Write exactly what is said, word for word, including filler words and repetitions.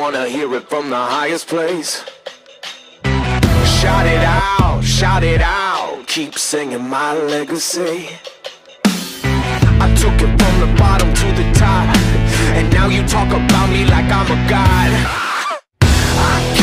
wanna hear it from the highest place. Shout it out, shout it out, keep singing my legacy. I took it from the bottom to the top, and now you talk about me like I'm a god. I